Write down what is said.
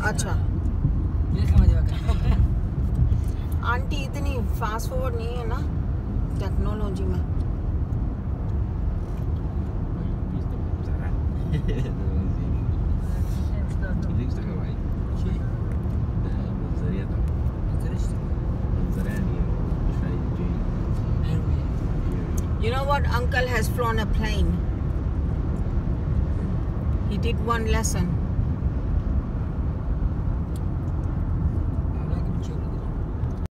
अच्छा आंटी इतनी fast forward नहीं है ना टेक्नोलॉजी में You know what? Uncle has flown a plane. He did one lesson.